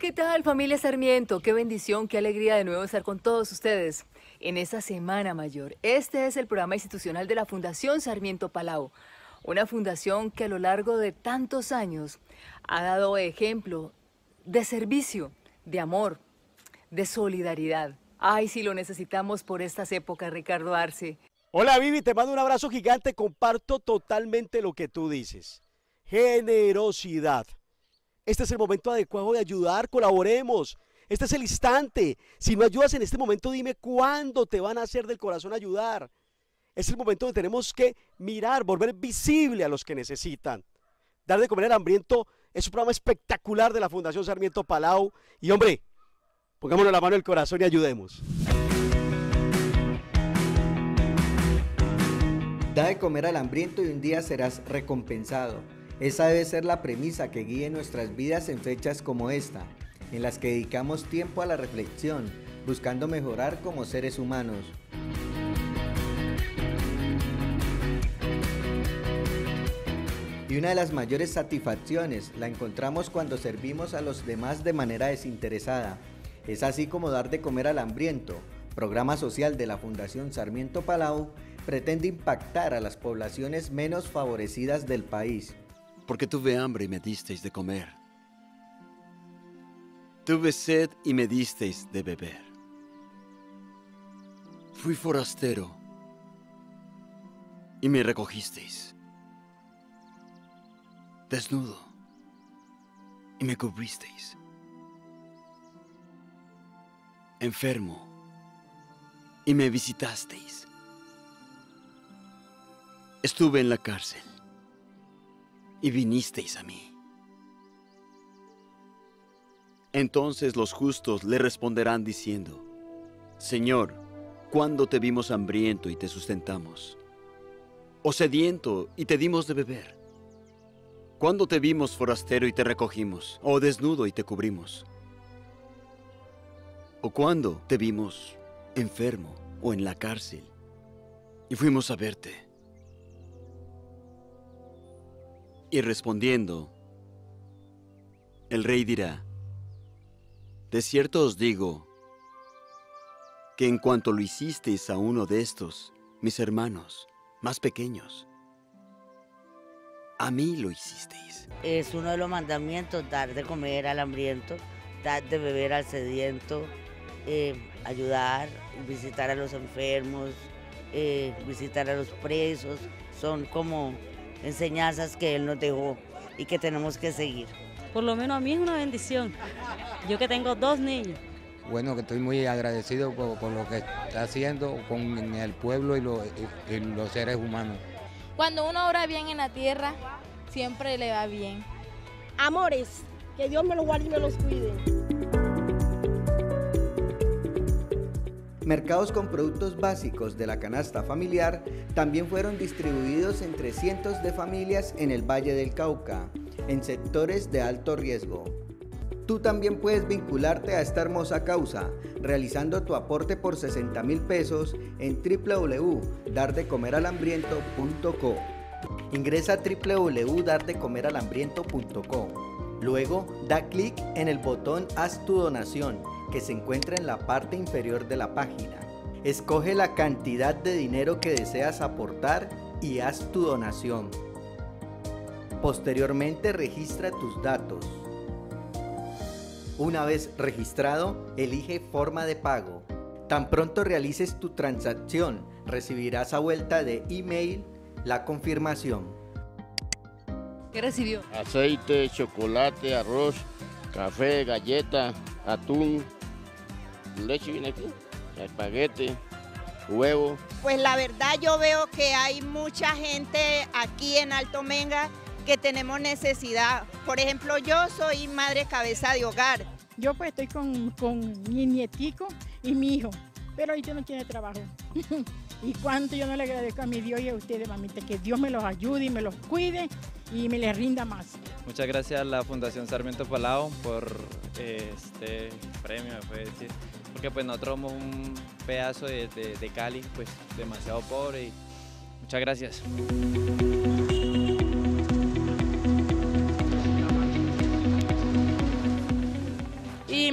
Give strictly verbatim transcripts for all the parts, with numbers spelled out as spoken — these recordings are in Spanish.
¿qué tal, familia Sarmiento? Qué bendición, qué alegría de nuevo estar con todos ustedes en esta Semana Mayor. Este es el programa institucional de la Fundación Sarmiento Palau, una fundación que a lo largo de tantos años ha dado ejemplo de servicio, de amor, de solidaridad. Ay, si lo necesitamos por estas épocas, Ricardo Arce. Hola, Vivi, te mando un abrazo gigante, comparto totalmente lo que tú dices. Generosidad. Este es el momento adecuado de ayudar, colaboremos. Este es el instante. Si no ayudas en este momento, dime cuándo te van a hacer del corazón ayudar. Es el momento donde tenemos que mirar, volver visible a los que necesitan. Dar de comer al hambriento es un programa espectacular de la Fundación Sarmiento Palau. Y hombre, pongámonos la mano en el corazón y ayudemos. Da de comer al hambriento y un día serás recompensado. Esa debe ser la premisa que guíe nuestras vidas en fechas como esta, en las que dedicamos tiempo a la reflexión, buscando mejorar como seres humanos. Y una de las mayores satisfacciones la encontramos cuando servimos a los demás de manera desinteresada. Es así como Dar de comer al hambriento, programa social de la Fundación Sarmiento Palau, pretende impactar a las poblaciones menos favorecidas del país. Porque tuve hambre y me disteis de comer. Tuve sed y me disteis de beber. Fui forastero y me recogisteis. Desnudo y me cubristeis. Enfermo y me visitasteis. Estuve en la cárcel y vinisteis a mí. Entonces los justos le responderán diciendo: Señor, ¿cuándo te vimos hambriento y te sustentamos? ¿O sediento y te dimos de beber? ¿Cuándo te vimos forastero y te recogimos? ¿O desnudo y te cubrimos? ¿O cuándo te vimos enfermo o en la cárcel y fuimos a verte? Y respondiendo, el rey dirá: de cierto os digo, que en cuanto lo hicisteis a uno de estos, mis hermanos más pequeños, a mí lo hicisteis. Es uno de los mandamientos, dar de comer al hambriento, dar de beber al sediento, eh, ayudar, visitar a los enfermos, eh, visitar a los presos. Son como enseñanzas que Él nos dejó y que tenemos que seguir. Por lo menos a mí es una bendición. Yo que tengo dos niños. Bueno, que estoy muy agradecido por, por lo que está haciendo con el pueblo y, lo, y, y los seres humanos. Cuando uno obra bien en la tierra, siempre le va bien. Amores, que Dios me los guarde y me los cuide. Mercados con productos básicos de la canasta familiar también fueron distribuidos entre cientos de familias en el Valle del Cauca, en sectores de alto riesgo. Tú también puedes vincularte a esta hermosa causa, realizando tu aporte por sesenta mil pesos en w w w punto dar de comer al hambriento punto co. Ingresa a w w w punto dar de comer al hambriento punto co. Luego, da clic en el botón Haz tu donación, que se encuentra en la parte inferior de la página. Escoge la cantidad de dinero que deseas aportar y haz tu donación. Posteriormente, registra tus datos. Una vez registrado, elige forma de pago. Tan pronto realices tu transacción, recibirás a vuelta de email la confirmación. ¿Qué recibió? Aceite, chocolate, arroz, café, galleta, atún, leche viene aquí, espaguete, huevo. Pues la verdad yo veo que hay mucha gente aquí en Alto Menga que tenemos necesidad. Por ejemplo, yo soy madre cabeza de hogar. Yo pues estoy con, con mi nietico y mi hijo, pero ahorita no tiene trabajo. Y cuánto yo no le agradezco a mi Dios y a ustedes, mamita, que Dios me los ayude y me los cuide y me les rinda más. Muchas gracias a la Fundación Sarmiento Palau por eh, este premio, me puede decir, porque pues nosotros somos un pedazo de, de, de Cali, pues demasiado pobre, y muchas gracias.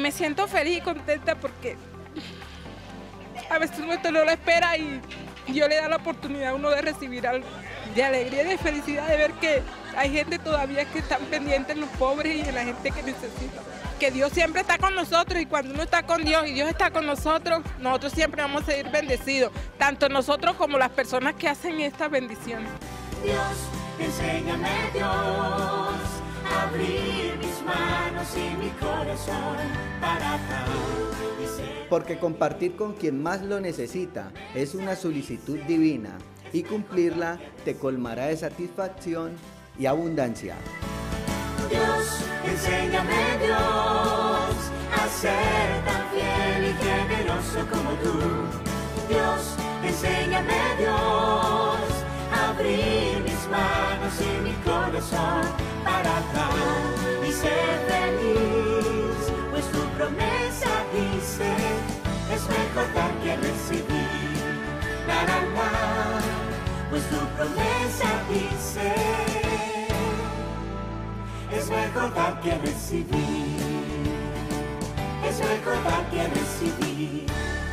me siento feliz y contenta porque a veces uno no lo espera y Dios le da la oportunidad a uno de recibir algo de alegría y de felicidad, de ver que hay gente todavía que están pendientes en los pobres y en la gente que necesita. Que Dios siempre está con nosotros y cuando uno está con Dios y Dios está con nosotros, nosotros siempre vamos a seguir bendecidos, tanto nosotros como las personas que hacen estas bendiciones. Dios, enséñame Dios, a abrir mis manos y mi corazón para dar. Porque compartir con quien más lo necesita es una solicitud divina y cumplirla te colmará de satisfacción y abundancia. Dios, enséñame Dios, a ser tan fiel y generoso como tú. Dios, enséñame Dios, a abrir mis manos y mi corazón para dar y ser feliz, pues tu promesa dice, es mejor dar que recibir. La, la, la, pues tu promesa dice, es mejor dar que recibir, es mejor dar que recibir.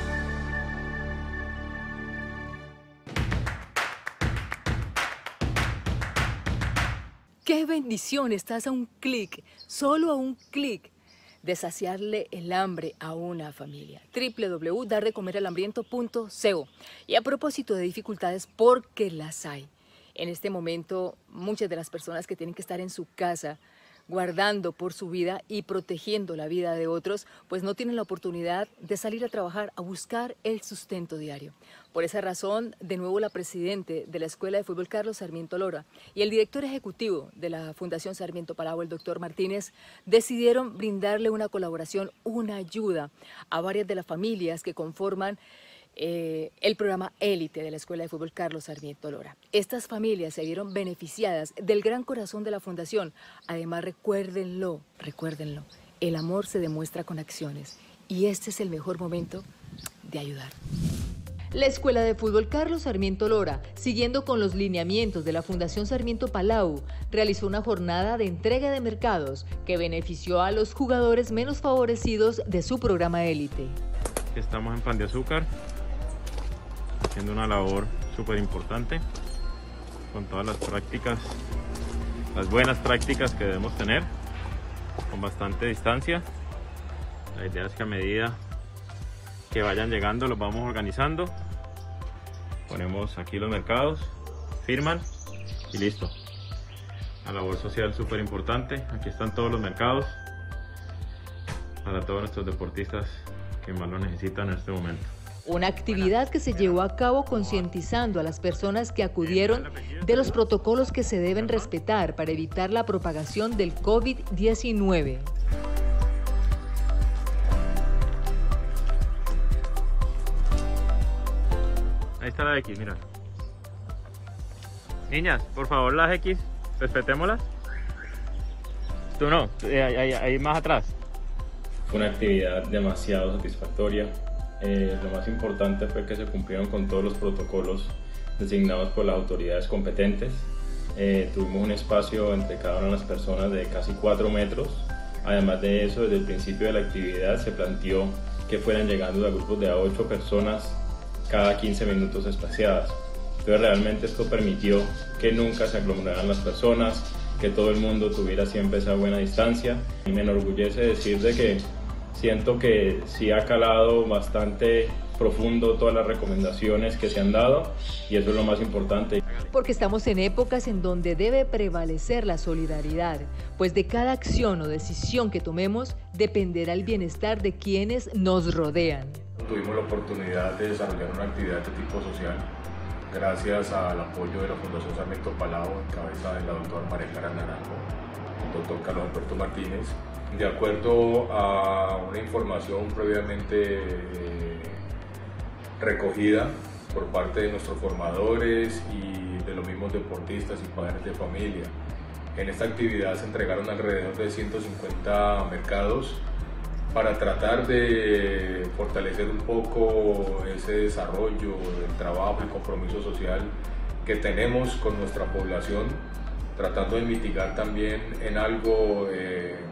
¡Qué bendición! Estás a un clic, solo a un clic, de saciarle el hambre a una familia. doble u doble u doble u punto dar de comer al hambriento punto co. Y a propósito de dificultades, porque las hay. En este momento, muchas de las personas que tienen que estar en su casa, guardando por su vida y protegiendo la vida de otros, pues no tienen la oportunidad de salir a trabajar, a buscar el sustento diario. Por esa razón, de nuevo la presidente de la Escuela de Fútbol Carlos Sarmiento Lora y el director ejecutivo de la Fundación Sarmiento Palau, el doctor Martínez, decidieron brindarle una colaboración, una ayuda a varias de las familias que conforman Eh, el programa élite de la Escuela de Fútbol Carlos Sarmiento Lora. Estas familias se vieron beneficiadas del gran corazón de la Fundación. Además, recuérdenlo, recuérdenlo, el amor se demuestra con acciones y este es el mejor momento de ayudar. La Escuela de Fútbol Carlos Sarmiento Lora, siguiendo con los lineamientos de la Fundación Sarmiento Palau, realizó una jornada de entrega de mercados que benefició a los jugadores menos favorecidos de su programa élite. Estamos en Pan de Azúcar, haciendo una labor súper importante con todas las prácticas, las buenas prácticas que debemos tener, con bastante distancia. La idea es que a medida que vayan llegando los vamos organizando, ponemos aquí los mercados, firman y listo. La labor social súper importante, aquí están todos los mercados para todos nuestros deportistas que más lo necesitan en este momento. Una actividad que se llevó a cabo concientizando a las personas que acudieron de los protocolos que se deben respetar para evitar la propagación del COVID diecinueve. Ahí está la X, mira. Niñas, por favor las X, respetémoslas. Tú no, ahí, ahí, ahí más atrás. Fue una actividad demasiado satisfactoria. Eh, lo más importante fue que se cumplieron con todos los protocolos designados por las autoridades competentes. Eh, tuvimos un espacio entre cada una de las personas de casi cuatro metros. Además de eso, desde el principio de la actividad se planteó que fueran llegando a grupos de a ocho personas cada quince minutos espaciadas. Entonces realmente esto permitió que nunca se aglomeraran las personas, que todo el mundo tuviera siempre esa buena distancia. Y me enorgullece decir de que siento que sí ha calado bastante profundo todas las recomendaciones que se han dado y eso es lo más importante. Porque estamos en épocas en donde debe prevalecer la solidaridad, pues de cada acción o decisión que tomemos dependerá el bienestar de quienes nos rodean. Tuvimos la oportunidad de desarrollar una actividad de tipo social gracias al apoyo de la Fundación Sarmiento Palau en cabeza de la doctora María Clara Naranjo, el doctor Carlos Alberto Martínez. De acuerdo a una información previamente eh, recogida por parte de nuestros formadores y de los mismos deportistas y padres de familia, en esta actividad se entregaron alrededor de ciento cincuenta mercados para tratar de fortalecer un poco ese desarrollo, el trabajo y compromiso social que tenemos con nuestra población, tratando de mitigar también en algo eh,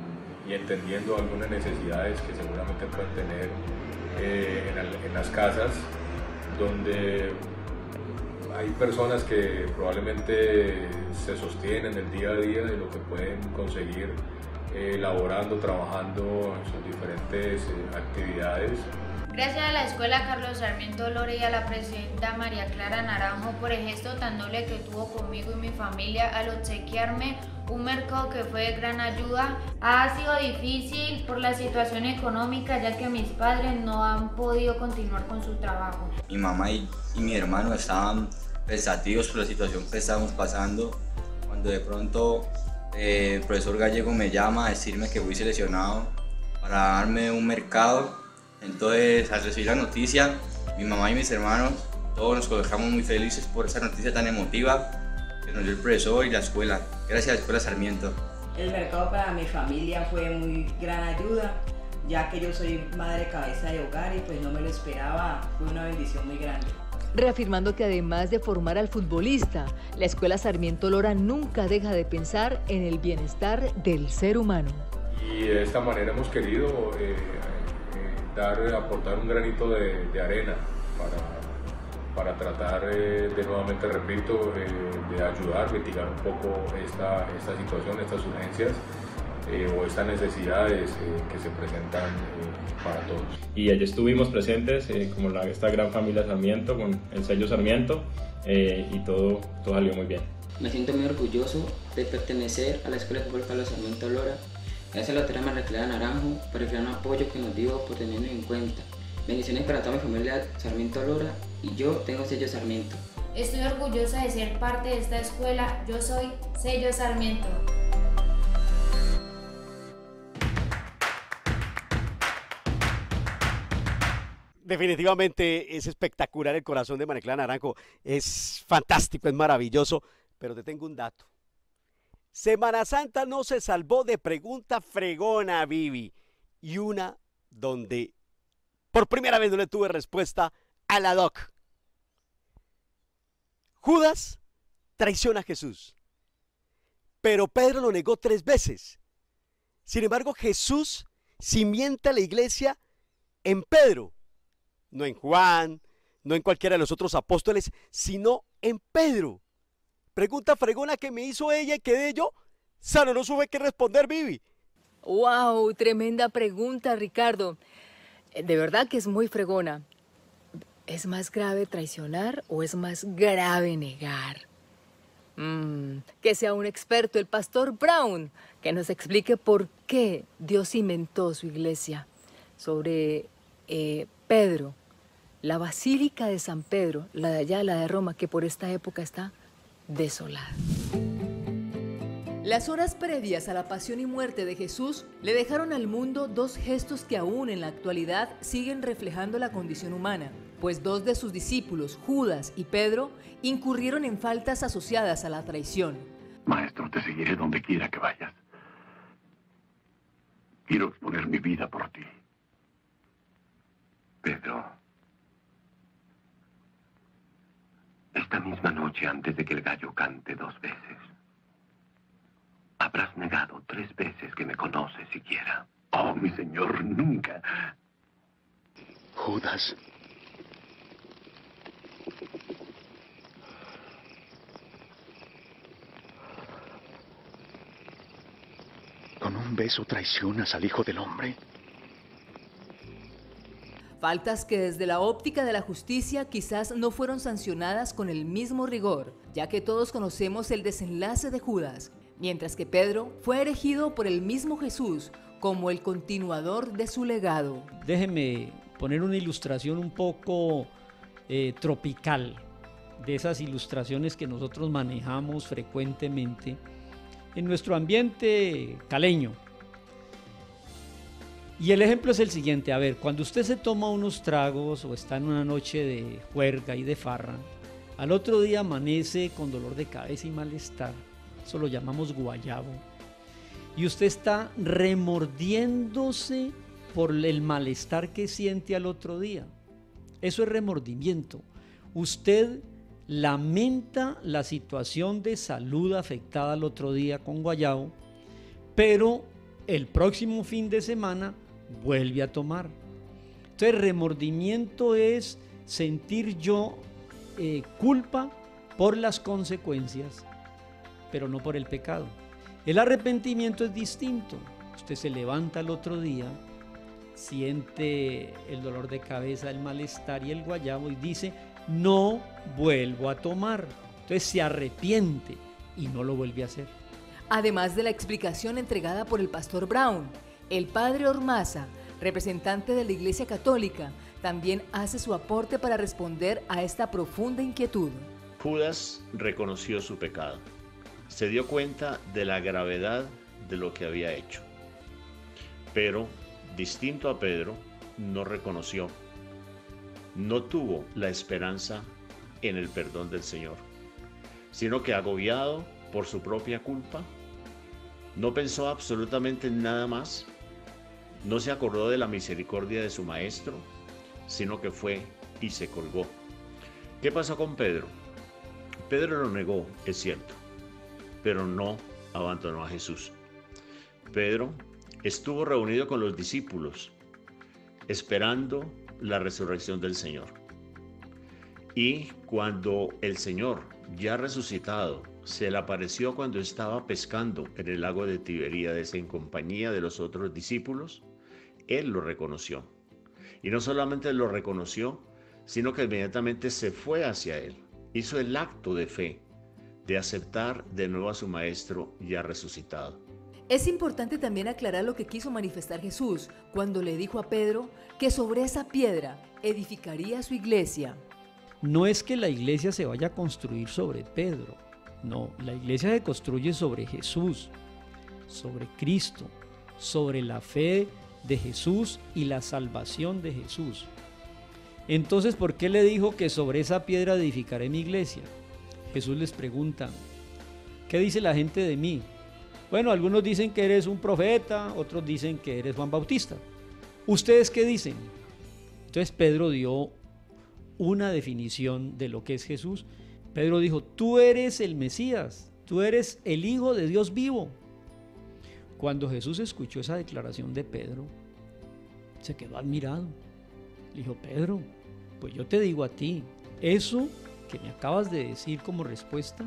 y entendiendo algunas necesidades que seguramente pueden tener eh, en, en las casas, donde hay personas que probablemente se sostienen el día a día de lo que pueden conseguir eh, laborando, trabajando en sus diferentes eh, actividades. Gracias a la Escuela Carlos Sarmiento Lora y a la presidenta María Clara Naranjo por el gesto tan noble que tuvo conmigo y mi familia al obsequiarme un mercado que fue de gran ayuda. Ha sido difícil por la situación económica, ya que mis padres no han podido continuar con su trabajo. Mi mamá y, y mi hermano estaban pensativos por la situación que estábamos pasando, cuando de pronto eh, el profesor Gallego me llama a decirme que fui seleccionado para darme un mercado. Entonces, al recibir la noticia, mi mamá y mis hermanos, todos nos colocamos muy felices por esa noticia tan emotiva que nos dio el profesor y la escuela. Gracias a la Escuela Sarmiento. El mercado para mi familia fue muy gran ayuda, ya que yo soy madre cabeza de hogar y pues no me lo esperaba, fue una bendición muy grande. Reafirmando que además de formar al futbolista, la Escuela Sarmiento Lora nunca deja de pensar en el bienestar del ser humano. Y de esta manera hemos querido eh, Dar, aportar un granito de, de arena para, para tratar eh, de nuevamente, repito, eh, de ayudar, mitigar un poco esta, esta situación, estas urgencias eh, o estas necesidades eh, que se presentan eh, para todos. Y allí estuvimos presentes eh, como la, esta gran familia Sarmiento con el sello Sarmiento eh, y todo, todo salió muy bien. Me siento muy orgulloso de pertenecer a la Escuela de Fútbol Carlos Sarmiento Lora. Gracias a la doctora María Clara Naranjo por el gran apoyo que nos dio, por tenernos en cuenta. Bendiciones para toda mi familia Sarmiento Lora y yo tengo sello Sarmiento. Estoy orgullosa de ser parte de esta escuela. Yo soy sello Sarmiento. Definitivamente es espectacular el corazón de María Clara Naranjo. Es fantástico, es maravilloso, pero te tengo un dato. Semana Santa no se salvó de pregunta fregona, Vivi, y una donde por primera vez no le tuve respuesta a la doc. Judas traiciona a Jesús, pero Pedro lo negó tres veces. Sin embargo, Jesús cimienta la iglesia en Pedro, no en Juan, no en cualquiera de los otros apóstoles, sino en Pedro. Pregunta fregona que me hizo ella y quedé yo sano, no supe qué responder, Vivi. ¡Wow! Tremenda pregunta, Ricardo. De verdad que es muy fregona. ¿Es más grave traicionar o es más grave negar? Mm, que sea un experto, el pastor Brown, que nos explique por qué Dios inventó su iglesia. Sobre eh, Pedro, la Basílica de San Pedro, la de allá, la de Roma, que por esta época está desolada. Las horas previas a la pasión y muerte de Jesús le dejaron al mundo dos gestos que aún en la actualidad siguen reflejando la condición humana, pues dos de sus discípulos, Judas y Pedro, incurrieron en faltas asociadas a la traición. Maestro, te seguiré donde quiera que vayas. Quiero exponer mi vida por ti. Pedro, esta misma noche, antes de que el gallo cante dos veces, habrás negado tres veces que me conoces siquiera. Oh, mi Señor, nunca. Judas. ¿Con un beso traicionas al Hijo del Hombre? Faltas que desde la óptica de la justicia quizás no fueron sancionadas con el mismo rigor, ya que todos conocemos el desenlace de Judas, mientras que Pedro fue erigido por el mismo Jesús como el continuador de su legado. Déjeme poner una ilustración un poco eh, tropical, de esas ilustraciones que nosotros manejamos frecuentemente en nuestro ambiente caleño. Y el ejemplo es el siguiente, a ver, cuando usted se toma unos tragos o está en una noche de juerga y de farra, al otro día amanece con dolor de cabeza y malestar, eso lo llamamos guayabo, y usted está remordiéndose por el malestar que siente al otro día. Eso es remordimiento. Usted lamenta la situación de salud afectada al otro día con guayabo, pero el próximo fin de semana vuelve a tomar. Entonces, remordimiento es sentir yo eh, culpa por las consecuencias, pero no por el pecado. El arrepentimiento es distinto. Usted se levanta el otro día, siente el dolor de cabeza, el malestar y el guayabo y dice, no vuelvo a tomar. Entonces se arrepiente y no lo vuelve a hacer. Además de la explicación entregada por el pastor Brown, el padre Ormaza, representante de la Iglesia Católica, también hace su aporte para responder a esta profunda inquietud. Judas reconoció su pecado, se dio cuenta de la gravedad de lo que había hecho, pero, distinto a Pedro, no reconoció, no tuvo la esperanza en el perdón del Señor, sino que agobiado por su propia culpa, no pensó absolutamente en nada más, no se acordó de la misericordia de su maestro, sino que fue y se colgó. ¿Qué pasó con Pedro? Pedro lo negó, es cierto, pero no abandonó a Jesús. Pedro estuvo reunido con los discípulos, esperando la resurrección del Señor. Y cuando el Señor, ya resucitado, se le apareció cuando estaba pescando en el lago de Tiberíades en compañía de los otros discípulos, él lo reconoció. Y no solamente lo reconoció, sino que inmediatamente se fue hacia él. Hizo el acto de fe, de aceptar de nuevo a su maestro ya resucitado. Es importante también aclarar lo que quiso manifestar Jesús cuando le dijo a Pedro que sobre esa piedra edificaría su iglesia. No es que la iglesia se vaya a construir sobre Pedro, no, la iglesia se construye sobre Jesús, sobre Cristo, sobre la fe de Jesús y la salvación de Jesús. Entonces, ¿por qué le dijo que sobre esa piedra edificaré mi iglesia? Jesús les pregunta, ¿qué dice la gente de mí? Bueno, algunos dicen que eres un profeta, otros dicen que eres Juan Bautista. ¿Ustedes qué dicen? Entonces Pedro dio una definición de lo que es Jesús. Pedro dijo, tú eres el Mesías, tú eres el Hijo de Dios vivo. Cuando Jesús escuchó esa declaración de Pedro, se quedó admirado. Le dijo, Pedro, pues yo te digo a ti, eso que me acabas de decir como respuesta,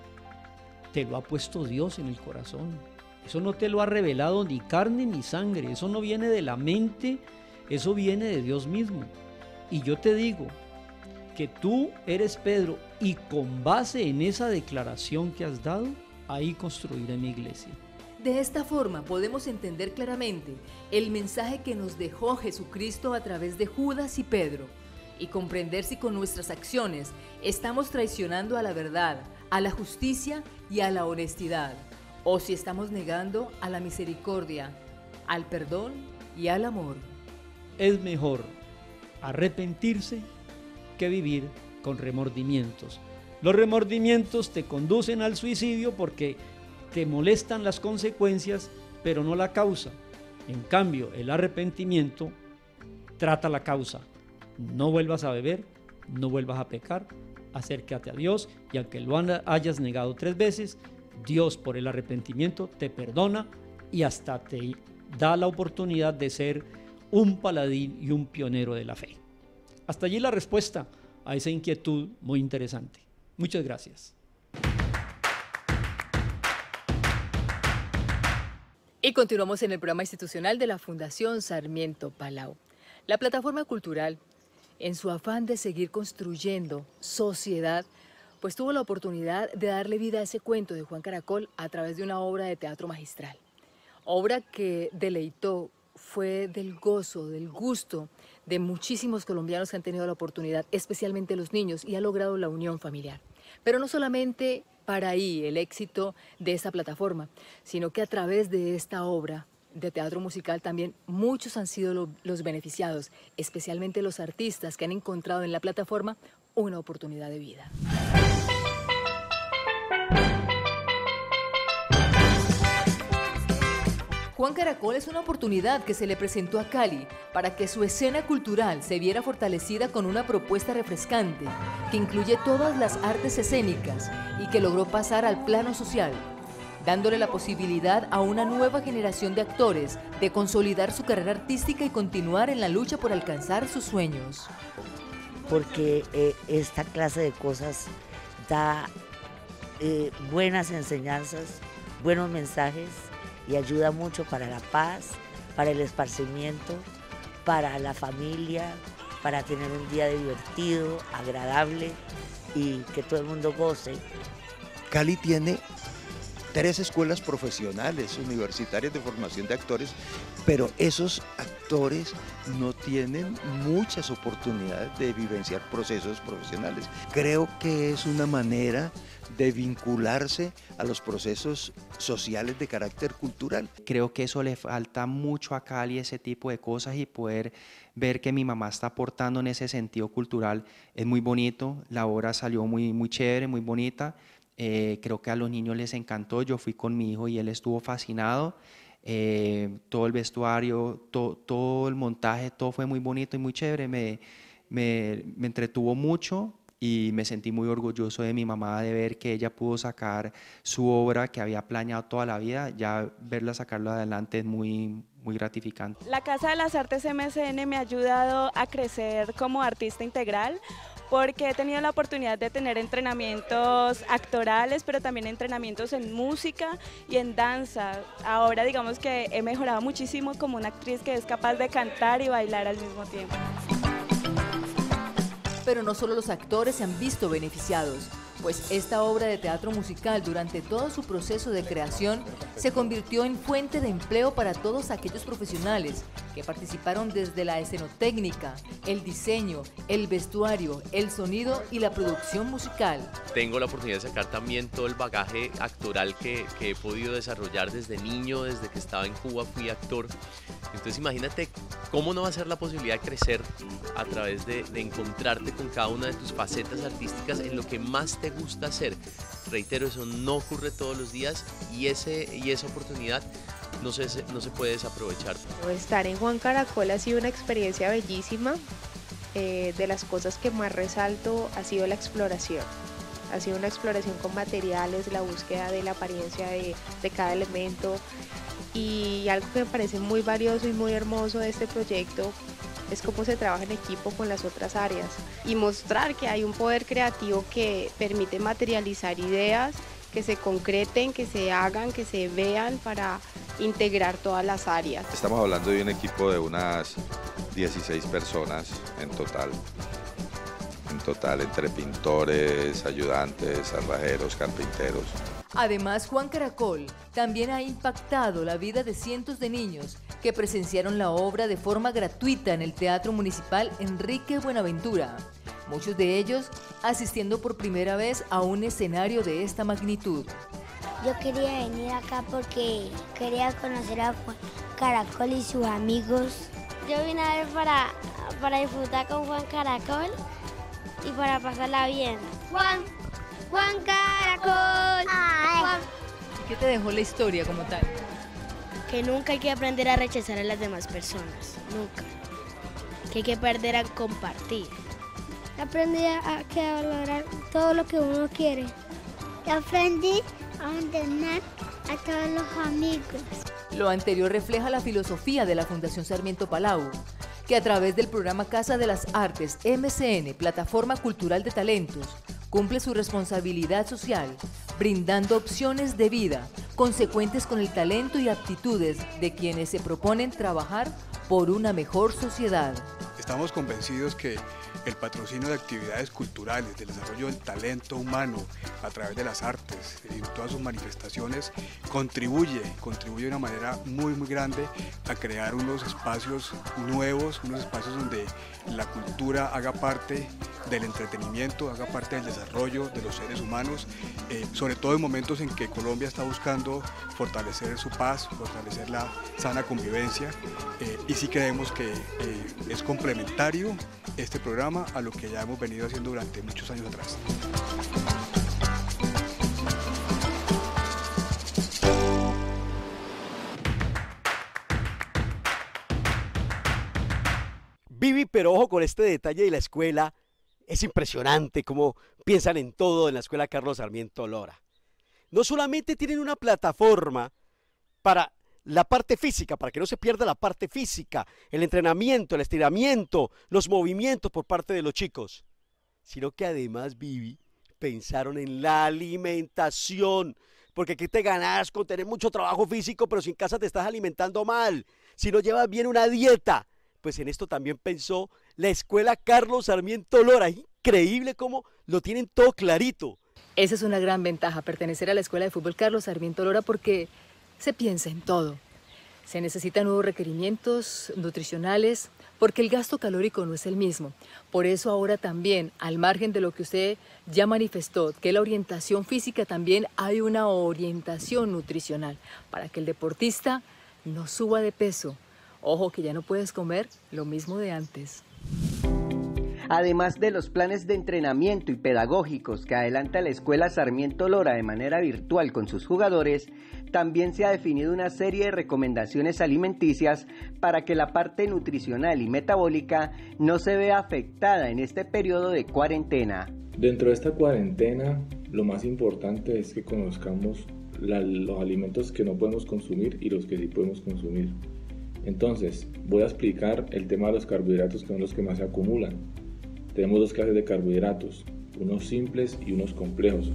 te lo ha puesto Dios en el corazón. Eso no te lo ha revelado ni carne ni sangre, eso no viene de la mente, eso viene de Dios mismo. Y yo te digo que tú eres Pedro y con base en esa declaración que has dado, ahí construiré mi iglesia. De esta forma podemos entender claramente el mensaje que nos dejó Jesucristo a través de Judas y Pedro y comprender si con nuestras acciones estamos traicionando a la verdad, a la justicia y a la honestidad, o si estamos negando a la misericordia, al perdón y al amor. Es mejor arrepentirse que vivir con remordimientos. Los remordimientos te conducen al suicidio porque te molestan las consecuencias, pero no la causa. En cambio, el arrepentimiento trata la causa. No vuelvas a beber, no vuelvas a pecar, acércate a Dios y aunque lo hayas negado tres veces, Dios por el arrepentimiento te perdona y hasta te da la oportunidad de ser un paladín y un pionero de la fe. Hasta allí la respuesta a esa inquietud muy interesante. Muchas gracias. Y continuamos en el programa institucional de la Fundación Sarmiento Palau. La plataforma cultural, en su afán de seguir construyendo sociedad, pues tuvo la oportunidad de darle vida a ese cuento de Juan Caracol a través de una obra de teatro magistral. Obra que deleitó, fue del gozo, del gusto de muchísimos colombianos que han tenido la oportunidad, especialmente los niños, y ha logrado la unión familiar. Pero no solamente para ahí el éxito de esta plataforma, sino que a través de esta obra de teatro musical también muchos han sido lo, los beneficiados, especialmente los artistas que han encontrado en la plataforma una oportunidad de vida. Juan Caracol es una oportunidad que se le presentó a Cali para que su escena cultural se viera fortalecida con una propuesta refrescante que incluye todas las artes escénicas y que logró pasar al plano social, dándole la posibilidad a una nueva generación de actores de consolidar su carrera artística y continuar en la lucha por alcanzar sus sueños. Porque eh, esta clase de cosas da eh, buenas enseñanzas, buenos mensajes y ayuda mucho para la paz, para el esparcimiento, para la familia, para tener un día divertido, agradable y que todo el mundo goce. Cali tiene tres escuelas profesionales, universitarias de formación de actores, pero esos actores no tienen muchas oportunidades de vivenciar procesos profesionales. Creo que es una manera de vincularse a los procesos sociales de carácter cultural. Creo que eso le falta mucho a Cali, ese tipo de cosas, y poder ver que mi mamá está aportando en ese sentido cultural es muy bonito. La obra salió muy, muy chévere, muy bonita. Eh, creo que a los niños les encantó. Yo fui con mi hijo y él estuvo fascinado. Eh, todo el vestuario, to, todo el montaje, todo fue muy bonito y muy chévere. Me, me, me entretuvo mucho y me sentí muy orgulloso de mi mamá, de ver que ella pudo sacar su obra que había planeado toda la vida. Ya verla sacarlo adelante es muy, muy gratificante. La Casa de las Artes M S N me ha ayudado a crecer como artista integral, porque he tenido la oportunidad de tener entrenamientos actorales, pero también entrenamientos en música y en danza. Ahora digamos que he mejorado muchísimo como una actriz que es capaz de cantar y bailar al mismo tiempo. Pero no solo los actores se han visto beneficiados, pues esta obra de teatro musical durante todo su proceso de creación se convirtió en fuente de empleo para todos aquellos profesionales que participaron desde la escenotécnica, el diseño, el vestuario, el sonido y la producción musical. Tengo la oportunidad de sacar también todo el bagaje actoral que, que he podido desarrollar desde niño, desde que estaba en Cuba fui actor. Entonces imagínate cómo no va a ser la posibilidad de crecer a través de, de encontrarte con cada una de tus facetas artísticas en lo que más te gusta hacer. Reitero, eso no ocurre todos los días y, ese, y esa oportunidad no se, no se puede desaprovechar. Estar en Juan Caracol ha sido una experiencia bellísima. Eh, de las cosas que más resalto ha sido la exploración. Ha sido una exploración con materiales, la búsqueda de la apariencia de, de cada elemento. Y algo que me parece muy valioso y muy hermoso de este proyecto es cómo se trabaja en equipo con las otras áreas. Y mostrar que hay un poder creativo que permite materializar ideas, que se concreten, que se hagan, que se vean para integrar todas las áreas. Estamos hablando de un equipo de unas dieciséis personas en total. En total, entre pintores, ayudantes, cerrajeros, carpinteros. Además, Juan Caracol también ha impactado la vida de cientos de niños que presenciaron la obra de forma gratuita en el Teatro Municipal Enrique Buenaventura. Muchos de ellos asistiendo por primera vez a un escenario de esta magnitud. Yo quería venir acá porque quería conocer a Juan Caracol y sus amigos. Yo vine a ver para, para disfrutar con Juan Caracol y para pasarla bien. Juan, Juan Caracol. Juan. ¿Qué te dejó la historia como tal? Que nunca hay que aprender a rechazar a las demás personas, nunca. Que hay que aprender a compartir. Aprendí a, que a valorar todo lo que uno quiere. Y aprendí a entender a todos los amigos. Lo anterior refleja la filosofía de la Fundación Sarmiento Palau, que a través del programa Casa de las Artes M S N, Plataforma Cultural de Talentos, cumple su responsabilidad social, brindando opciones de vida consecuentes con el talento y aptitudes de quienes se proponen trabajar por una mejor sociedad. Estamos convencidos que el patrocinio de actividades culturales, del desarrollo del talento humano a través de las artes y todas sus manifestaciones contribuye, contribuye de una manera muy muy grande a crear unos espacios nuevos, unos espacios donde la cultura haga parte del entretenimiento, haga parte del desarrollo de los seres humanos, eh, sobre todo en momentos en que Colombia está buscando fortalecer su paz, fortalecer la sana convivencia, eh, y sí creemos que eh, es complementario este programa a lo que ya hemos venido haciendo durante muchos años atrás. Vivi, pero ojo con este detalle de la escuela, es impresionante cómo piensan en todo en la escuela Carlos Sarmiento Lora. no solamente tienen una plataforma para la parte física, para que no se pierda la parte física, el entrenamiento, el estiramiento, los movimientos por parte de los chicos, sino que además, Vivi, pensaron en la alimentación, porque aquí te ganas con tener mucho trabajo físico, pero si en casa te estás alimentando mal, si no llevas bien una dieta, pues en esto también pensó la Escuela Carlos Sarmiento Lora. Increíble cómo lo tienen todo clarito. Esa es una gran ventaja, pertenecer a la Escuela de Fútbol Carlos Sarmiento Lora, porque se piensa en todo. Se necesitan nuevos requerimientos nutricionales, porque el gasto calórico no es el mismo. Por eso ahora también, al margen de lo que usted ya manifestó, que la orientación física, también hay una orientación nutricional para que el deportista no suba de peso. Ojo, que ya no puedes comer lo mismo de antes. Además de los planes de entrenamiento y pedagógicos que adelanta la Escuela Sarmiento Lora de manera virtual con sus jugadores, también se ha definido una serie de recomendaciones alimenticias para que la parte nutricional y metabólica no se vea afectada en este periodo de cuarentena. Dentro de esta cuarentena, lo más importante es que conozcamos la, los alimentos que no podemos consumir y los que sí podemos consumir. Entonces, voy a explicar el tema de los carbohidratos, que son los que más se acumulan. Tenemos dos clases de carbohidratos, unos simples y unos complejos.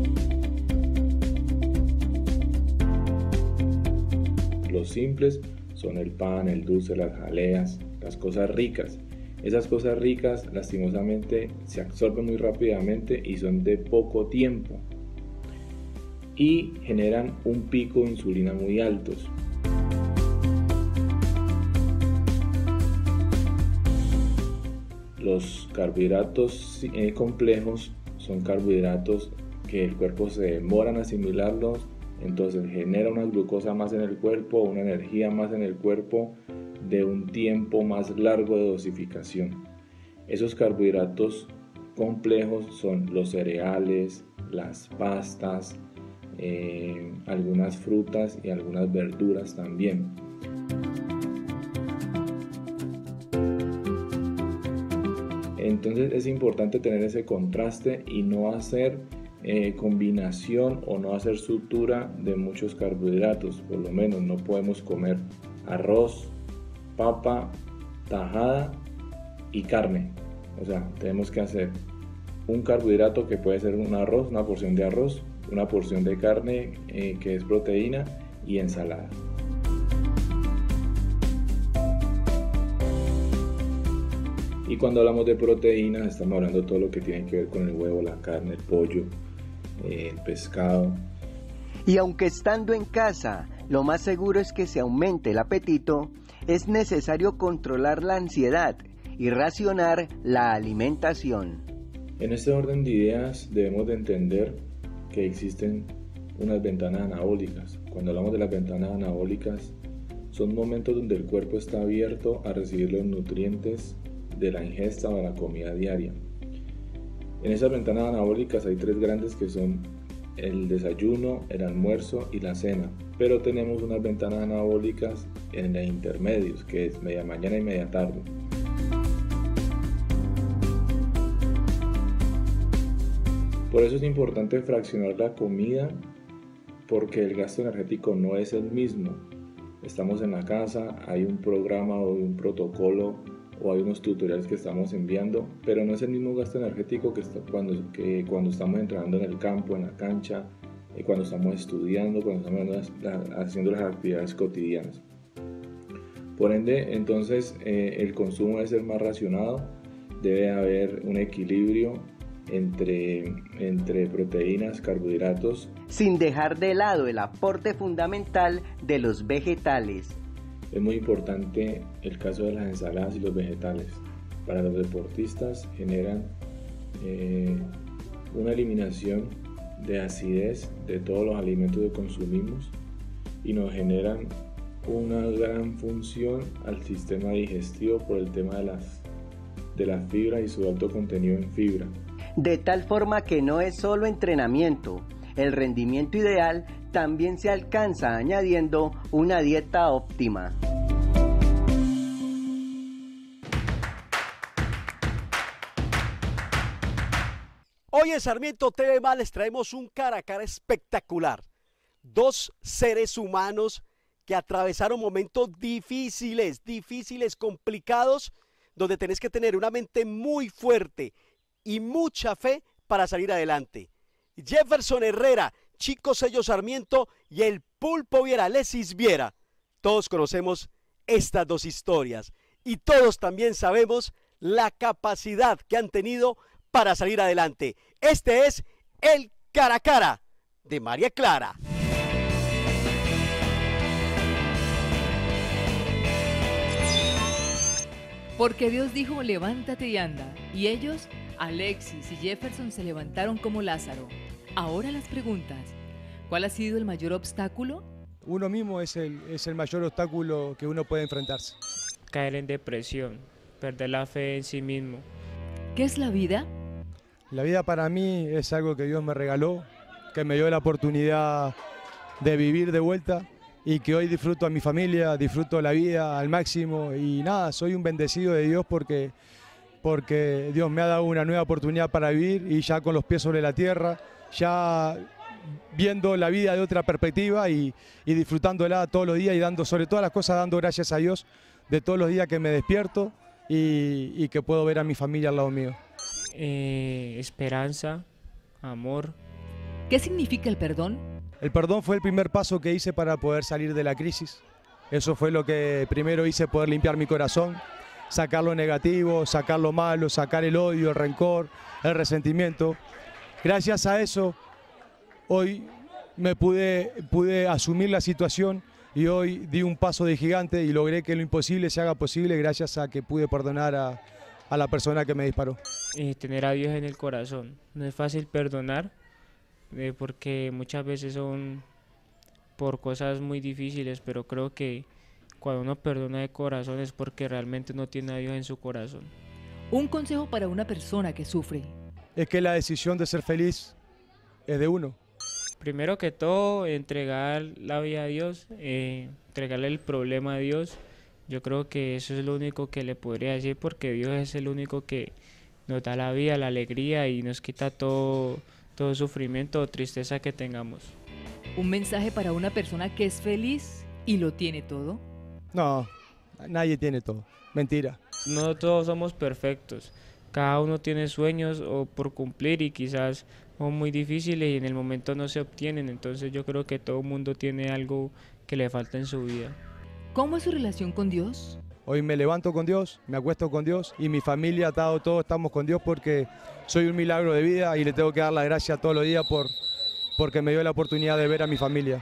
Los simples son el pan, el dulce, las jaleas, las cosas ricas. Esas cosas ricas, lastimosamente, se absorben muy rápidamente y son de poco tiempo y generan un pico de insulina muy altos. Los carbohidratos eh, complejos son carbohidratos que el cuerpo se demora en asimilarlos, entonces genera una glucosa más en el cuerpo, una energía más en el cuerpo de un tiempo más largo de dosificación. Esos carbohidratos complejos son los cereales, las pastas, eh, algunas frutas y algunas verduras también. Entonces es importante tener ese contraste y no hacer eh, combinación o no hacer sutura de muchos carbohidratos. Por lo menos no podemos comer arroz, papa, tajada y carne. O sea, tenemos que hacer un carbohidrato que puede ser un arroz, una porción de arroz, una porción de carne eh, que es proteína y ensalada. Y cuando hablamos de proteínas, estamos hablando de todo lo que tiene que ver con el huevo, la carne, el pollo, eh, el pescado. Y aunque estando en casa, lo más seguro es que se aumente el apetito, es necesario controlar la ansiedad y racionar la alimentación. En este orden de ideas debemos de entender que existen unas ventanas anabólicas. Cuando hablamos de las ventanas anabólicas, son momentos donde el cuerpo está abierto a recibir los nutrientes de la ingesta o de la comida diaria. En esas ventanas anabólicas hay tres grandes, que son el desayuno, el almuerzo y la cena, pero tenemos unas ventanas anabólicas en los intermedios, que es media mañana y media tarde. Por eso es importante fraccionar la comida, porque el gasto energético no es el mismo. Estamos en la casa, hay un programa o un protocolo o hay unos tutoriales que estamos enviando, pero no es el mismo gasto energético que, está, cuando, que cuando estamos entrenando en el campo, en la cancha, y cuando estamos estudiando, cuando estamos haciendo las actividades cotidianas. Por ende, entonces, eh, el consumo debe ser más racionado, debe haber un equilibrio entre, entre proteínas, carbohidratos. Sin dejar de lado el aporte fundamental de los vegetales. Es muy importante el caso de las ensaladas y los vegetales. Para los deportistas generan eh, una eliminación de acidez de todos los alimentos que consumimos y nos generan una gran función al sistema digestivo por el tema de las, de las fibras y su alto contenido en fibra. De tal forma que no es solo entrenamiento, el rendimiento ideal también se alcanza añadiendo una dieta óptima. Hoy Hoy en Sarmiento T V Más les traemos un cara a cara espectacular. Dos seres humanos que atravesaron momentos difíciles, difíciles, complicados, donde tenés que tener una mente muy fuerte y mucha fe para salir adelante. Jefferson Herrera, Chico Sello Sarmiento y el Pulpo Viera, Lesis Viera. Todos conocemos estas dos historias y todos también sabemos la capacidad que han tenido para salir adelante. Este es el cara a cara de María Clara. Porque Dios dijo, levántate y anda. Y ellos, Alexis y Jefferson, se levantaron como Lázaro. Ahora las preguntas. ¿Cuál ha sido el mayor obstáculo? Uno mismo es el, es el mayor obstáculo que uno puede enfrentarse. Caer en depresión, perder la fe en sí mismo. ¿Qué es la vida? La vida para mí es algo que Dios me regaló, que me dio la oportunidad de vivir de vuelta y que hoy disfruto a mi familia, disfruto la vida al máximo y nada, soy un bendecido de Dios porque, porque Dios me ha dado una nueva oportunidad para vivir y ya con los pies sobre la tierra, ya viendo la vida de otra perspectiva y, y disfrutándola todos los días y dando, sobre todas las cosas, dando gracias a Dios de todos los días que me despierto y, y que puedo ver a mi familia al lado mío. Eh, esperanza, amor. ¿Qué significa el perdón? El perdón fue el primer paso que hice para poder salir de la crisis. Eso fue lo que primero hice, poder limpiar mi corazón, sacar lo negativo, sacar lo malo, sacar el odio, el rencor, el resentimiento. Gracias a eso, hoy me pude, pude asumir la situación y hoy di un paso de gigante y logré que lo imposible se haga posible gracias a que pude perdonar a, a la persona que me disparó. Eh, tener a Dios en el corazón. No es fácil perdonar eh, porque muchas veces son por cosas muy difíciles, pero creo que cuando uno perdona de corazón es porque realmente no tiene a Dios en su corazón. Un consejo para una persona que sufre. Es que la decisión de ser feliz es de uno. Primero que todo, entregar la vida a Dios, eh, entregarle el problema a Dios. Yo creo que eso es lo único que le podría decir porque Dios es el único que nos da la vida, la alegría y nos quita todo, todo sufrimiento o tristeza que tengamos. ¿Un mensaje para una persona que es feliz y lo tiene todo? No, nadie tiene todo. Mentira. No todos somos perfectos. Cada uno tiene sueños o por cumplir y quizás son muy difíciles y en el momento no se obtienen. Entonces yo creo que todo mundo tiene algo que le falta en su vida. ¿Cómo es su relación con Dios? Hoy me levanto con Dios, me acuesto con Dios y mi familia, atado, todos estamos con Dios porque soy un milagro de vida y le tengo que dar la gracia todos los días por, porque me dio la oportunidad de ver a mi familia.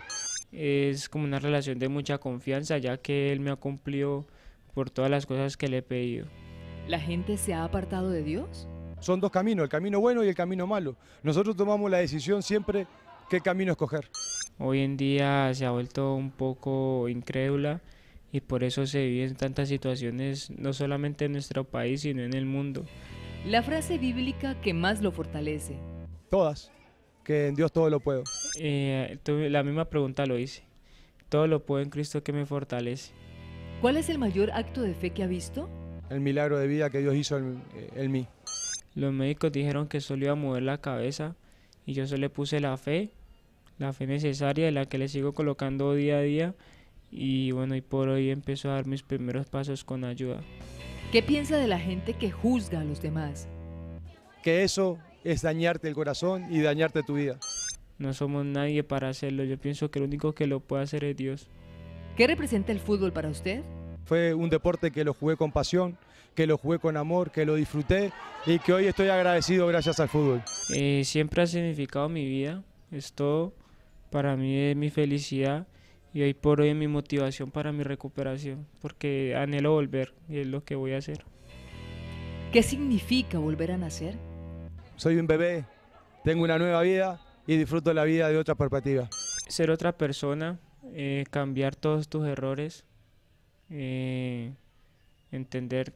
Es como una relación de mucha confianza ya que Él me ha cumplido por todas las cosas que le he pedido. ¿La gente se ha apartado de Dios? Son dos caminos, el camino bueno y el camino malo. Nosotros tomamos la decisión siempre qué camino escoger. Hoy en día se ha vuelto un poco incrédula y por eso se viven tantas situaciones no solamente en nuestro país sino en el mundo. La frase bíblica que más lo fortalece. Todas, que en Dios todo lo puedo. Eh, la misma pregunta lo hice. Todo lo puedo en Cristo que me fortalece. ¿Cuál es el mayor acto de fe que ha visto? El milagro de vida que Dios hizo en, en mí. Los médicos dijeron que solo iba a mover la cabeza y yo solo le puse la fe, la fe necesaria, de la que le sigo colocando día a día y bueno, y por hoy empezó a dar mis primeros pasos con ayuda. ¿Qué piensa de la gente que juzga a los demás? Que eso es dañarte el corazón y dañarte tu vida. No somos nadie para hacerlo, yo pienso que lo único que lo puede hacer es Dios. ¿Qué representa el fútbol para usted? Fue un deporte que lo jugué con pasión, que lo jugué con amor, que lo disfruté y que hoy estoy agradecido gracias al fútbol. Eh, siempre ha significado mi vida, es todo, para mí es mi felicidad y hoy por hoy es mi motivación para mi recuperación, porque anhelo volver y es lo que voy a hacer. ¿Qué significa volver a nacer? Soy un bebé, tengo una nueva vida y disfruto la vida de otra perspectiva. Ser otra persona, eh, cambiar todos tus errores, eh, entender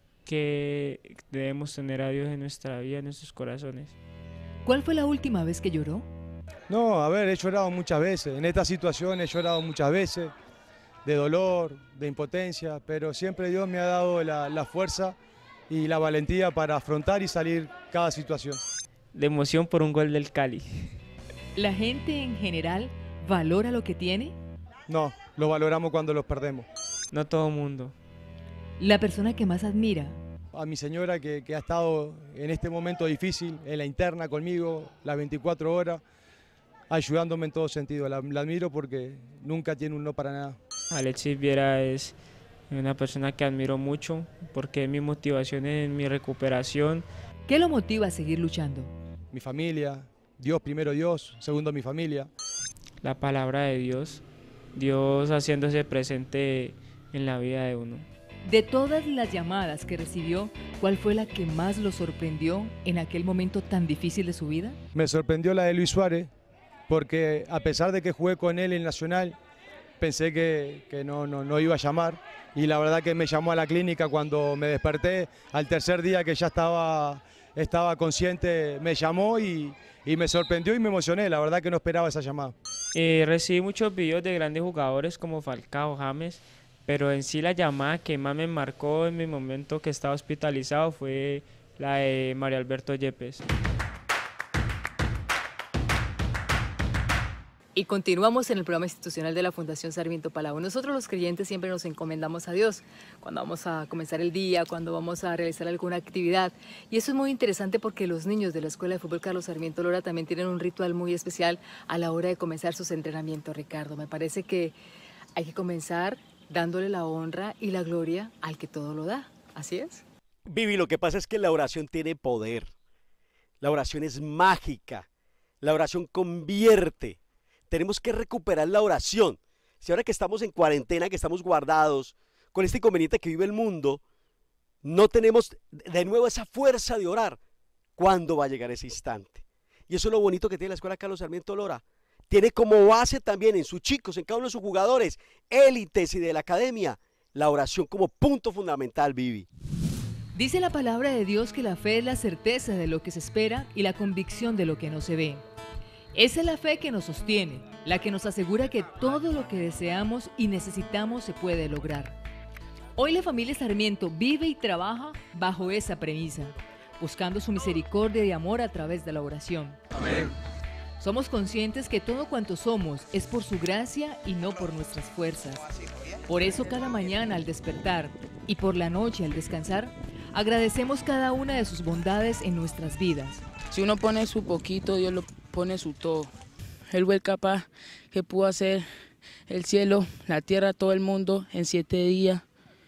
que debemos tener a Dios en nuestra vida, en nuestros corazones. ¿Cuál fue la última vez que lloró? No, a ver, he llorado muchas veces. En esta situación he llorado muchas veces, de dolor, de impotencia, pero siempre Dios me ha dado la, la fuerza y la valentía para afrontar y salir cada situación. de emoción por un gol del Cali. ¿La gente en general valora lo que tiene? No, lo valoramos cuando los perdemos. No todo el mundo. ¿La persona que más admira? A mi señora que, que ha estado en este momento difícil, en la interna conmigo, las veinticuatro horas, ayudándome en todo sentido. La, la admiro porque nunca tiene un no para nada. Alexis Viera es una persona que admiro mucho porque es mi motivación en mi recuperación. ¿Qué lo motiva a seguir luchando? Mi familia, Dios primero Dios, segundo mi familia. La palabra de Dios, Dios haciéndose presente en la vida de uno. De todas las llamadas que recibió, ¿cuál fue la que más lo sorprendió en aquel momento tan difícil de su vida? Me sorprendió la de Luis Suárez, porque a pesar de que jugué con él en Nacional, pensé que, que no, no, no iba a llamar, y la verdad que me llamó a la clínica cuando me desperté, al tercer día que ya estaba, estaba consciente, me llamó y, y me sorprendió y me emocioné, la verdad que no esperaba esa llamada. Eh, recibí muchos videos de grandes jugadores como Falcao, James, pero en sí la llamada que más me marcó en mi momento que estaba hospitalizado fue la de Mario Alberto Yepes. Y continuamos en el programa institucional de la Fundación Sarmiento Palau. Nosotros los creyentes siempre nos encomendamos a Dios cuando vamos a comenzar el día, cuando vamos a realizar alguna actividad. Y eso es muy interesante porque los niños de la Escuela de Fútbol Carlos Sarmiento Lora también tienen un ritual muy especial a la hora de comenzar sus entrenamientos, Ricardo. Me parece que hay que comenzar dándole la honra y la gloria al que todo lo da. ¿Así es? Vivi, lo que pasa es que la oración tiene poder. La oración es mágica. La oración convierte. Tenemos que recuperar la oración. Si ahora que estamos en cuarentena, que estamos guardados, con este inconveniente que vive el mundo, no tenemos de nuevo esa fuerza de orar, ¿cuándo va a llegar ese instante? Y eso es lo bonito que tiene la Escuela Carlos Sarmiento Lora. Tiene como base también en sus chicos, en cada uno de sus jugadores, élites y de la academia, la oración como punto fundamental, Vivi. Dice la palabra de Dios que la fe es la certeza de lo que se espera y la convicción de lo que no se ve. Esa es la fe que nos sostiene, la que nos asegura que todo lo que deseamos y necesitamos se puede lograr. Hoy la familia Sarmiento vive y trabaja bajo esa premisa, buscando su misericordia y amor a través de la oración. Amén. Somos conscientes que todo cuanto somos es por su gracia y no por nuestras fuerzas. Por eso cada mañana al despertar y por la noche al descansar, agradecemos cada una de sus bondades en nuestras vidas. Si uno pone su poquito, Dios lo pone su todo. Él fue el capaz que pudo hacer el cielo, la tierra, todo el mundo en siete días.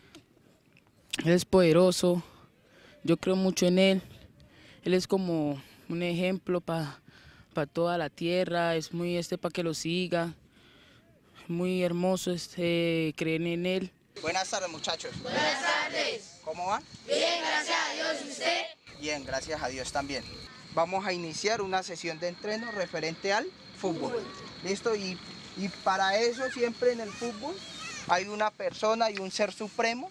Él es poderoso, yo creo mucho en Él. Él es como un ejemplo para pa toda la tierra, es muy este para que lo siga. Muy hermoso este, creer en Él. Buenas tardes, muchachos. Buenas tardes. ¿Cómo van? Bien, gracias a Dios. ¿Y usted? Bien, gracias a Dios también. Vamos a iniciar una sesión de entreno referente al fútbol. ¿Listo? Y, y para eso siempre en el fútbol hay una persona y un ser supremo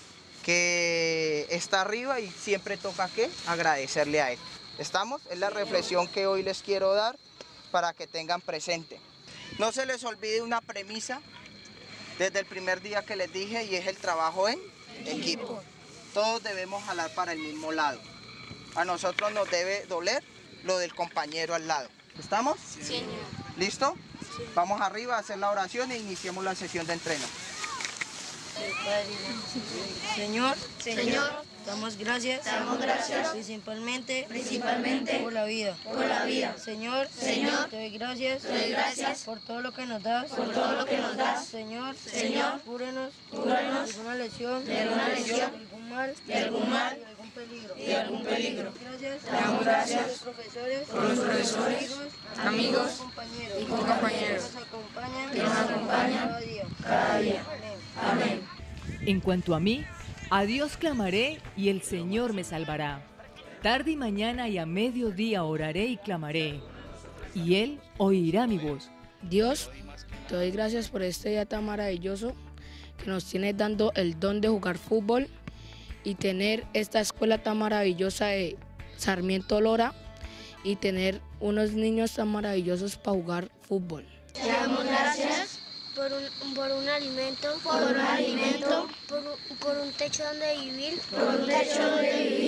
que está arriba y siempre toca ¿qué? Agradecerle a él. ¿Estamos? Es la reflexión que hoy les quiero dar para que tengan presente. No se les olvide una premisa desde el primer día que les dije y es el trabajo en equipo. Todos debemos jalar para el mismo lado. A nosotros nos debe doler lo del compañero al lado. ¿Estamos? Sí, señor. ¿Listo? Sí. Vamos arriba a hacer la oración e iniciemos la sesión de entreno. Señor, Señor, damos gracias, damos gracias, principalmente, principalmente por la vida, por la vida. Señor, Señor, te doy gracias, te doy gracias por todo lo que nos das, por todo lo que nos das. Señor, Señor, cúrenos, cúrenos de alguna lesión, de alguna lesión, de algún mal, de algún mal, de algún peligro, y de algún peligro. Gracias, te damos gracias por los profesores, por los profesores, amigos, amigos y compañeros, y compañeros que nos acompañan, que nos acompañan cada día. cada día. Amén. Amén. En cuanto a mí, a Dios clamaré y el Señor me salvará. Tarde y mañana y a mediodía oraré y clamaré, y Él oirá mi voz. Dios, te doy gracias por este día tan maravilloso que nos tienes dando el don de jugar fútbol y tener esta escuela tan maravillosa de Sarmiento Lora y tener unos niños tan maravillosos para jugar fútbol. Te damos gracias por un, por un alimento, por un alimento, por un, por un techo donde vivir, por un techo donde vivir.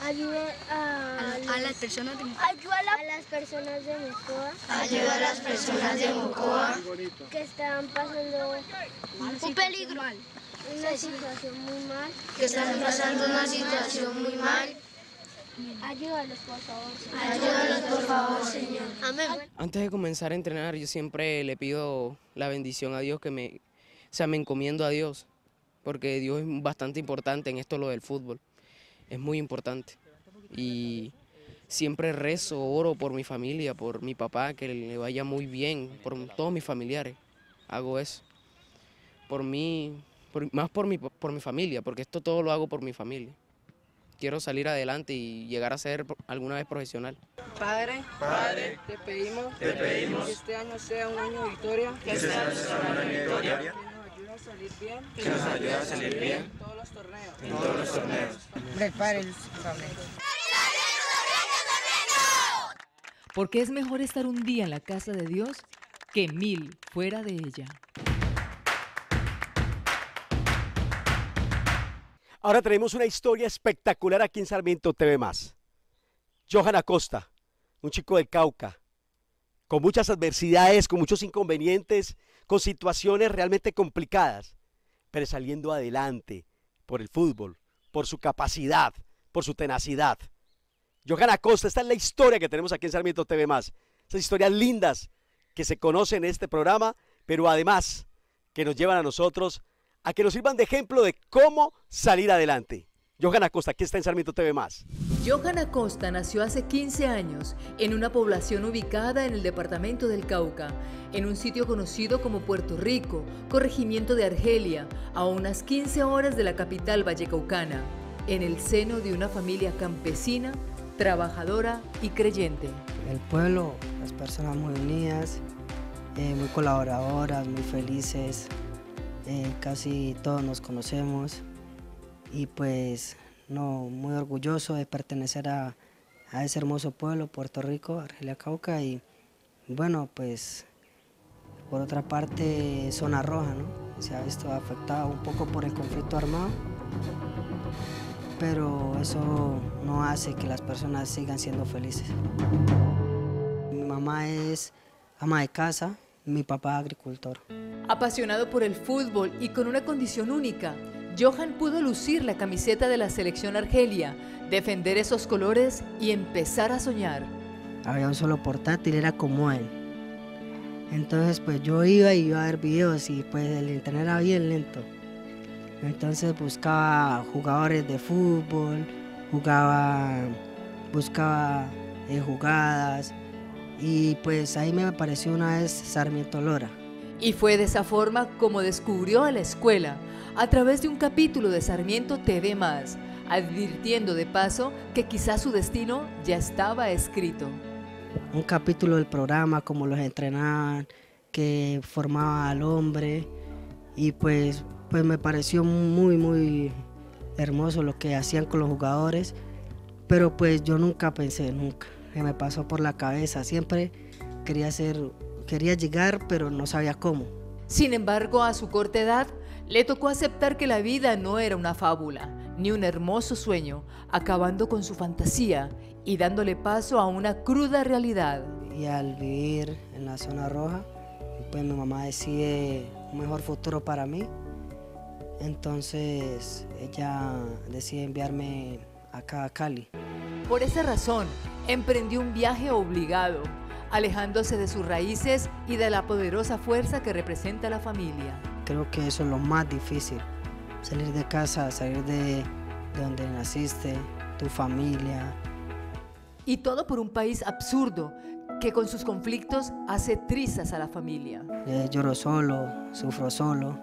Ayuda a, A, los- a las personas de ayuda a, la- a las personas de Mocoa. Ayuda a las personas de Mocoa Que están pasando un peligro. Una situación muy mal. que están pasando una situación muy mal. Ayúdalos, por favor, Señor. Ayúdalos, por favor, Señor. Amén. Antes de comenzar a entrenar, yo siempre le pido la bendición a Dios, que me, o sea, me encomiendo a Dios, porque Dios es bastante importante en esto lo del fútbol, es muy importante. Y siempre rezo, oro por mi familia, por mi papá, que le vaya muy bien, por todos mis familiares, hago eso. Por mí, por- más por mi, por mi familia, porque esto todo lo hago por mi familia. Quiero salir adelante y llegar a ser alguna vez profesional. Padre, Padre, te pedimos, te pedimos que este año sea un año de victoria, que este año sea un año de victoria, que nos ayude a salir bien, que nos ayude a salir bien en todos los torneos. en todos los torneos. Porque es mejor estar un día en la casa de Dios que mil fuera de ella. Ahora tenemos una historia espectacular aquí en Sarmiento T V más. Johan Acosta, un chico del Cauca, con muchas adversidades, con muchos inconvenientes, con situaciones realmente complicadas, pero saliendo adelante por el fútbol, por su capacidad, por su tenacidad. Johan Acosta, esta es la historia que tenemos aquí en Sarmiento T V más. Esas historias lindas que se conocen en este programa, pero además que nos llevan a nosotros a que nos sirvan de ejemplo de cómo salir adelante. Johan Acosta, aquí está en Sarmiento T V más. Johan Acosta nació hace quince años en una población ubicada en el departamento del Cauca, en un sitio conocido como Puerto Rico, corregimiento de Argelia, a unas quince horas de la capital vallecaucana, en el seno de una familia campesina, trabajadora y creyente. El pueblo, las personas muy unidas, eh, muy colaboradoras, muy felices, eh, casi todos nos conocemos y pues no, muy orgulloso de pertenecer a, a ese hermoso pueblo, Puerto Rico, Argelia Cauca, y bueno, pues por otra parte Zona Roja, ¿no? Se ha visto afectada un poco por el conflicto armado, pero eso no hace que las personas sigan siendo felices. Mi mamá es ama de casa, mi papá agricultor. Apasionado por el fútbol y con una condición única, Johan pudo lucir la camiseta de la selección Argelia, defender esos colores y empezar a soñar. Había un solo portátil, era como él. Entonces pues yo iba y iba a ver videos y pues el internet era bien lento. Entonces buscaba jugadores de fútbol, jugaba, buscaba eh, jugadas y pues ahí me apareció una vez Sarmiento Lora. Y fue de esa forma como descubrió a la escuela, a través de un capítulo de Sarmiento T V más, advirtiendo de paso que quizás su destino ya estaba escrito. Un capítulo del programa, cómo los entrenaban, que formaba al hombre y pues, pues me pareció muy muy hermoso lo que hacían con los jugadores, pero pues yo nunca pensé, nunca, que me pasó por la cabeza, siempre quería ser, quería llegar pero no sabía cómo. Sin embargo, a su corta edad, le tocó aceptar que la vida no era una fábula, ni un hermoso sueño, acabando con su fantasía y dándole paso a una cruda realidad. Y al vivir en la zona roja, pues mi mamá decide un mejor futuro para mí. Entonces ella decide enviarme acá a Cali. Por esa razón, emprendió un viaje obligado, alejándose de sus raíces y de la poderosa fuerza que representa la familia. Creo que eso es lo más difícil, salir de casa, salir de, de donde naciste, tu familia. Y todo por un país absurdo que con sus conflictos hace trizas a la familia. Eh, lloro solo, sufro solo,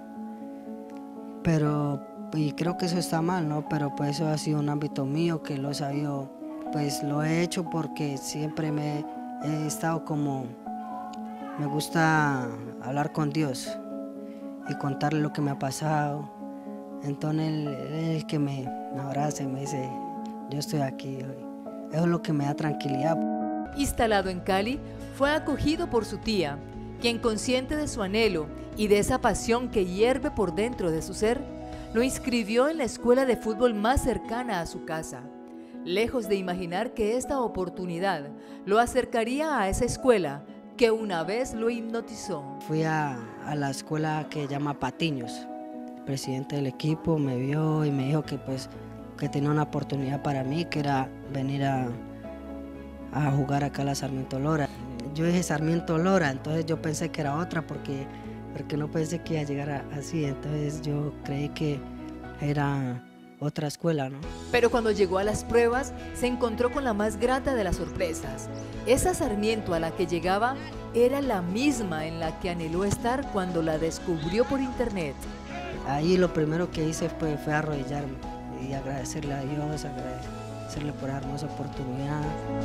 pero y creo que eso está mal, ¿no? Pero pues eso ha sido un ámbito mío que lo he sabido, pues lo he hecho porque siempre me he estado como, me gusta hablar con Dios y contarle lo que me ha pasado. Entonces él, él es el que me, me abraza y me dice, yo estoy aquí hoy. Eso es lo que me da tranquilidad. Instalado en Cali, fue acogido por su tía, quien consciente de su anhelo y de esa pasión que hierve por dentro de su ser, lo inscribió en la escuela de fútbol más cercana a su casa, lejos de imaginar que esta oportunidad lo acercaría a esa escuela que una vez lo hipnotizó. Fui a, a la escuela que se llama Patiños. El presidente del equipo me vio y me dijo que, pues, que tenía una oportunidad para mí, que era venir a, a jugar acá a la Sarmiento Lora. Yo dije Sarmiento Lora, entonces yo pensé que era otra porque, porque no pensé que iba a llegar a, así, entonces yo creí que era otra escuela, ¿no? Pero cuando llegó a las pruebas, se encontró con la más grata de las sorpresas. Esa Sarmiento a la que llegaba era la misma en la que anheló estar cuando la descubrió por internet. Ahí lo primero que hice fue, fue arrodillarme y agradecerle a Dios, agradecerle por la hermosa oportunidad.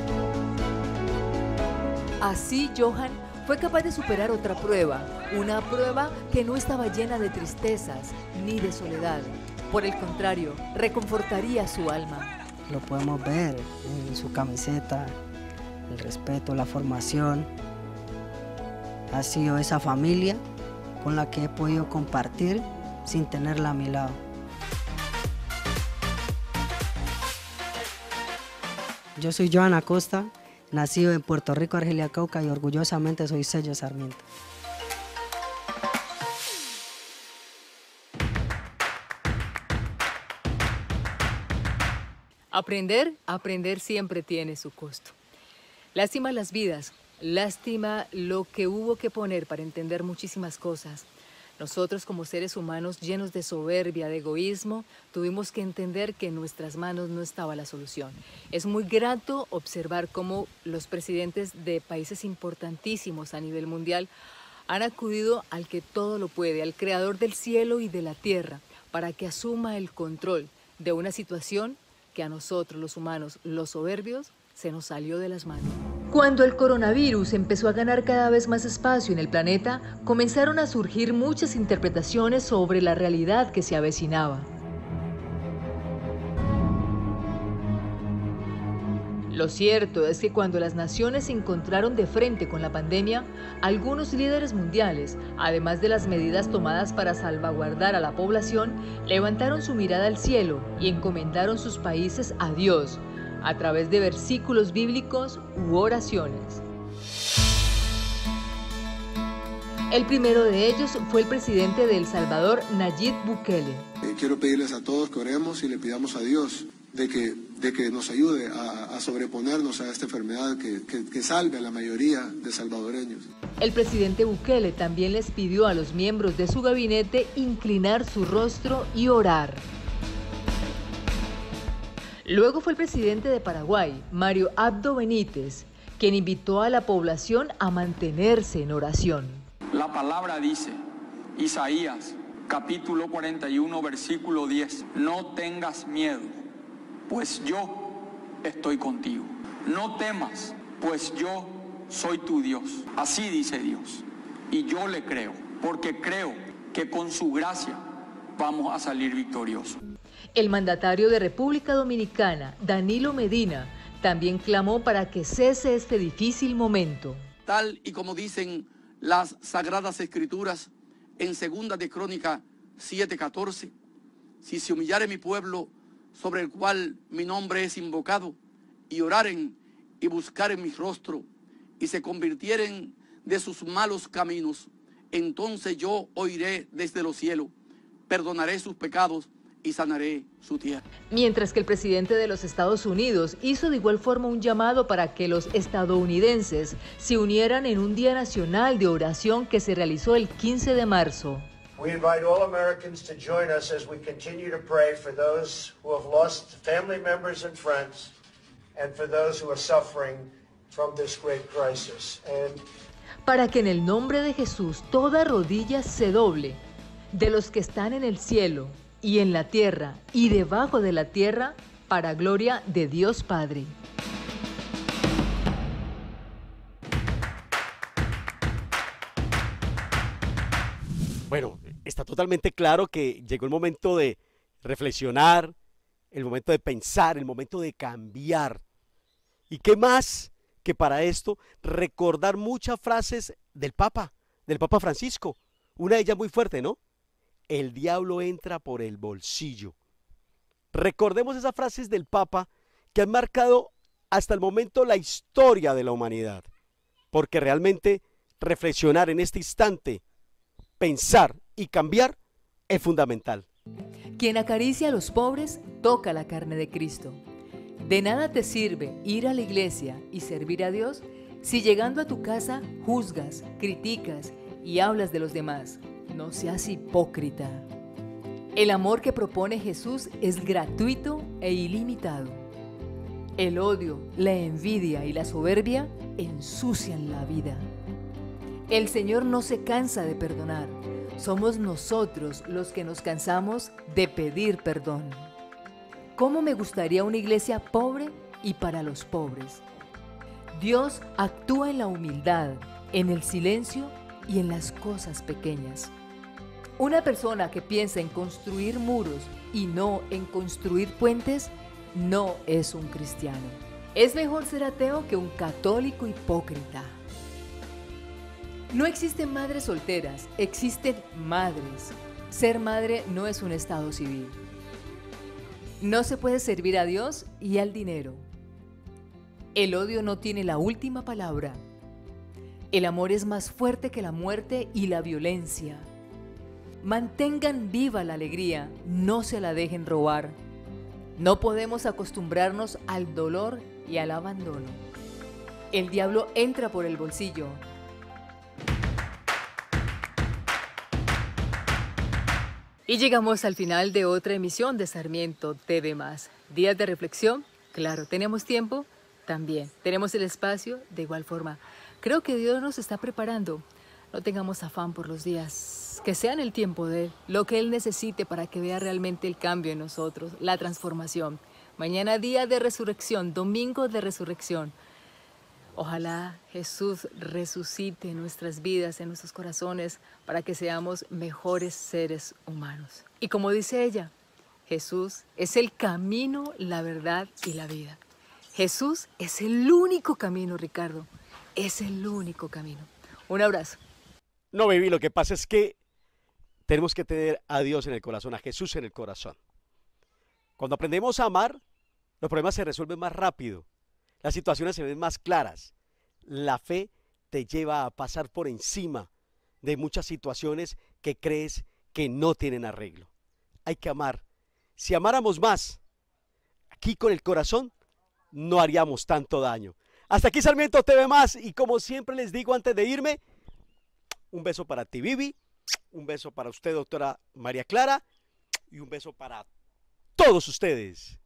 Así Johan fue capaz de superar otra prueba, una prueba que no estaba llena de tristezas ni de soledad. Por el contrario, reconfortaría su alma. Lo podemos ver en su camiseta, el respeto, la formación. Ha sido esa familia con la que he podido compartir sin tenerla a mi lado. Yo soy Johan Acosta, nacido en Puerto Rico, Argelia, Cauca, y orgullosamente soy sello Sarmiento. Aprender, aprender siempre tiene su costo. Lástima las vidas, lástima lo que hubo que poner para entender muchísimas cosas. Nosotros como seres humanos llenos de soberbia, de egoísmo, tuvimos que entender que en nuestras manos no estaba la solución. Es muy grato observar cómo los presidentes de países importantísimos a nivel mundial han acudido al que todo lo puede, al creador del cielo y de la tierra, para que asuma el control de una situación que a nosotros los humanos, los soberbios, se nos salió de las manos. Cuando el coronavirus empezó a ganar cada vez más espacio en el planeta, comenzaron a surgir muchas interpretaciones sobre la realidad que se avecinaba. Lo cierto es que cuando las naciones se encontraron de frente con la pandemia, algunos líderes mundiales, además de las medidas tomadas para salvaguardar a la población, levantaron su mirada al cielo y encomendaron sus países a Dios, a través de versículos bíblicos u oraciones. El primero de ellos fue el presidente de El Salvador, Nayib Bukele. Eh, quiero pedirles a todos que oremos y le pidamos a Dios de que, de que nos ayude a, a sobreponernos a esta enfermedad, que, que, que salve a la mayoría de salvadoreños. El presidente Bukele también les pidió a los miembros de su gabinete inclinar su rostro y orar. Luego fue el presidente de Paraguay, Mario Abdo Benítez, quien invitó a la población a mantenerse en oración. La palabra dice, Isaías, capítulo cuarenta y uno, versículo diez, no tengas miedo, pues yo estoy contigo. No temas, pues yo soy tu Dios. Así dice Dios, y yo le creo, porque creo que con su gracia vamos a salir victoriosos. El mandatario de República Dominicana, Danilo Medina, también clamó para que cese este difícil momento. Tal y como dicen las Sagradas Escrituras en Segunda de Crónica siete catorce, si se humillare mi pueblo, sobre el cual mi nombre es invocado, y oraren y buscaren mi rostro, y se convirtieren de sus malos caminos, entonces yo oiré desde los cielos, perdonaré sus pecados y sanaré su tierra. Mientras que el presidente de los Estados Unidos hizo de igual forma un llamado para que los estadounidenses se unieran en un día nacional de oración que se realizó el quince de marzo. We invite all Americans to join us as we continue to pray for those who have lost family members and friends and for those who are suffering from this great crisis. And para que en el nombre de Jesús toda rodilla se doble, de los que están en el cielo y en la tierra y debajo de la tierra, para gloria de Dios Padre. Bueno, está totalmente claro que llegó el momento de reflexionar, el momento de pensar, el momento de cambiar. ¿Y qué más que para esto recordar muchas frases del Papa, del Papa Francisco? Una de ellas muy fuerte, ¿no? El diablo entra por el bolsillo. Recordemos esas frases del Papa que han marcado hasta el momento la historia de la humanidad, porque realmente reflexionar en este instante, pensar y cambiar es fundamental. Quien acaricia a los pobres toca la carne de Cristo. De nada te sirve ir a la iglesia y servir a Dios si llegando a tu casa juzgas, criticas y hablas de los demás. No seas hipócrita. El amor que propone Jesús es gratuito e ilimitado. El odio, la envidia y la soberbia ensucian la vida. El Señor no se cansa de perdonar. Somos nosotros los que nos cansamos de pedir perdón. ¿Cómo me gustaría una iglesia pobre y para los pobres? Dios actúa en la humildad, en el silencio y en las cosas pequeñas. Una persona que piensa en construir muros y no en construir puentes, no es un cristiano. Es mejor ser ateo que un católico hipócrita. No existen madres solteras, existen madres. Ser madre no es un estado civil. No se puede servir a Dios y al dinero. El odio no tiene la última palabra. El amor es más fuerte que la muerte y la violencia. Mantengan viva la alegría, no se la dejen robar. No podemos acostumbrarnos al dolor y al abandono. El diablo entra por el bolsillo. Y llegamos al final de otra emisión de Sarmiento T V más. Días de reflexión, claro, tenemos tiempo, también. Tenemos el espacio, de igual forma. Creo que Dios nos está preparando. No tengamos afán por los días, que sea en el tiempo de Él, lo que Él necesite para que vea realmente el cambio en nosotros, la transformación. Mañana día de resurrección, domingo de resurrección. Ojalá Jesús resucite en nuestras vidas, en nuestros corazones, para que seamos mejores seres humanos. Y como dice ella, Jesús es el camino, la verdad y la vida. Jesús es el único camino, Ricardo. Es el único camino. Un abrazo. No, baby, lo que pasa es que tenemos que tener a Dios en el corazón, a Jesús en el corazón. Cuando aprendemos a amar, los problemas se resuelven más rápido. Las situaciones se ven más claras. La fe te lleva a pasar por encima de muchas situaciones que crees que no tienen arreglo. Hay que amar. Si amáramos más, aquí con el corazón, no haríamos tanto daño. Hasta aquí Sarmiento T V más, y como siempre les digo antes de irme, un beso para ti, Vivi, un beso para usted, doctora María Clara, y un beso para todos ustedes.